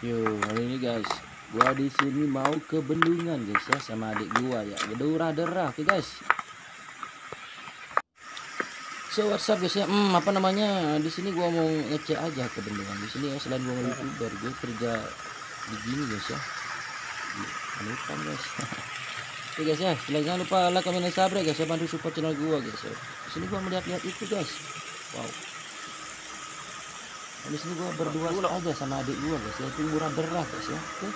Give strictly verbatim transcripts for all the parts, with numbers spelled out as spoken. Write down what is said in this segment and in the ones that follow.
Yo, kali ini guys, gua di sini mau ke bendungan guys ya sama adik gua ya. Berderah-derah, oke guys. So what's up guys ya? Hmm, apa namanya? Di sini gua mau ngecek aja ke bendungan. Di sini ya selain gua YouTuber, gue kerja di gini guys ya. Lupa guys. Oke guys ya, jangan lupa like, comment, dan subscribe guys ya, bantu support channel gua guys ya. Di sini gua melihat-lihat itu guys. Wow. Di sini gua berdua aja sama adik gua guys ya, itu murah derah guys ya. Oke.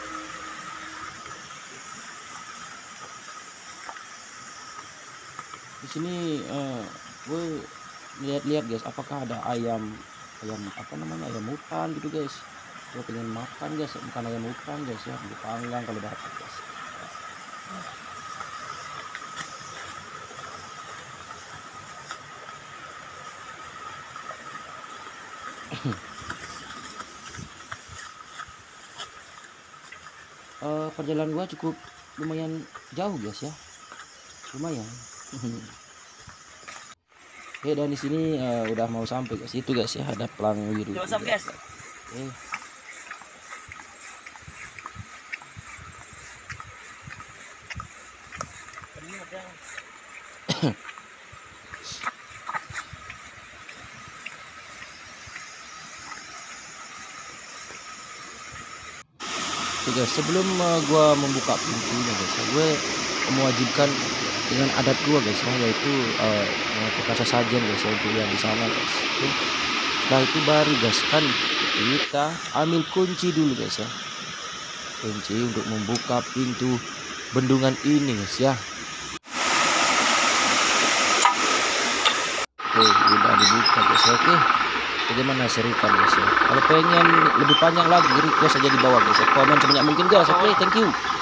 Di sini uh, gue lihat-lihat guys, apakah ada ayam ayam apa namanya ayam hutan gitu guys. Gue pengen makan guys, bukan ayam hutan guys ya, dipanggang kalau dapat guys. uh, perjalanan gua cukup lumayan jauh guys ya, lumayan. Oke, dan di sini uh, udah mau sampai guys, itu guys ya, ada pelang biru. Guys. Oke. Oke guys, sebelum uh, gua membuka pintunya guys, gue mewajibkan dengan adat gua guys ya, yaitu uh, melakukan sesajen guys ya untuk yang di sana guys. Oke. Setelah itu baru guys kan kita ambil kunci dulu guys ya, kunci untuk membuka pintu bendungan ini guys ya. Oke, udah dibuka guys. Oke, bagaimana serukan guys ya? Kalau pengen lebih panjang lagi, request aja di bawah guys ya, komen sebanyak mungkin guys. Oke, thank you.